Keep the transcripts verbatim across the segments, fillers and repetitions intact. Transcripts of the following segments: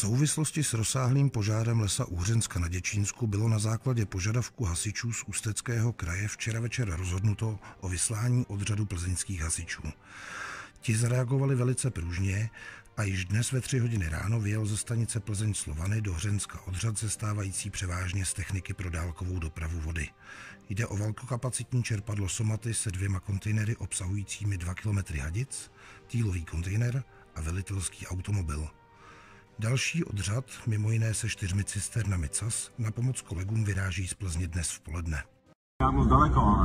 souvislosti s rozsáhlým požárem lesa Uhřenska na Děčínsku bylo na základě požadavku hasičů z Ústeckého kraje včera večer rozhodnuto o vyslání odřadu plzeňských hasičů. Ti zareagovali velice pružně a již dnes ve tři hodiny ráno vyjel ze stanice Plzeň Slovany do Hřenska odřad sestávající převážně z techniky pro dálkovou dopravu vody. Jde o velkokapacitní čerpadlo Somaty se dvěma kontejnery obsahujícími dva kilometry hadic, týlový kontejner a velitelský automobil. Další odřad, mimo jiné se čtyřmi cisternami C A S, na pomoc kolegům vyráží z Plzně dnes v poledne. Já moc daleko, ale...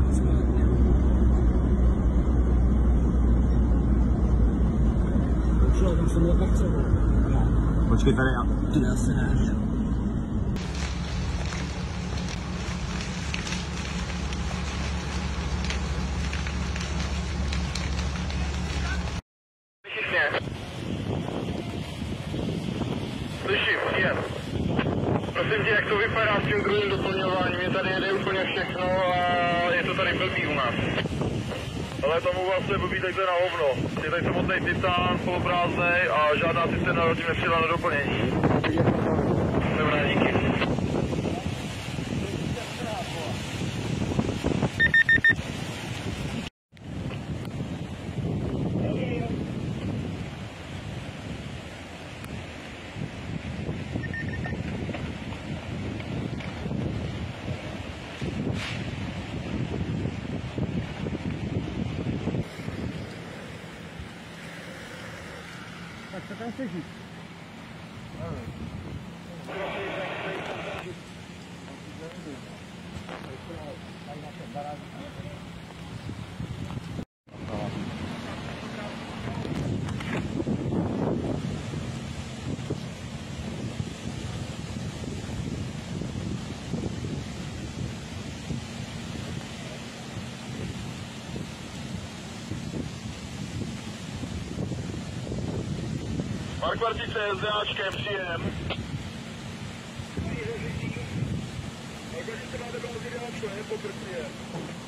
Tam jsem měl tak třeba. Počkej, tady já. Tady asi ne. Slyším, jen. Prosím tě, jak to vypadá s tím druhým doplňováním? Mě tady jede úplně všechno a je to tady blbý u nás. Ale tomu vlastně blbý takhle na hovno. Je tady samotný titán, poloprázdnej a žádná cisterna zatím nepřijela na doplnění. Dobré, díky. Tak co tam chceš jít? Markvartice SDAčkem, příjem. Markvartice máte bylo SDAčko, ne? Pokr, příjem.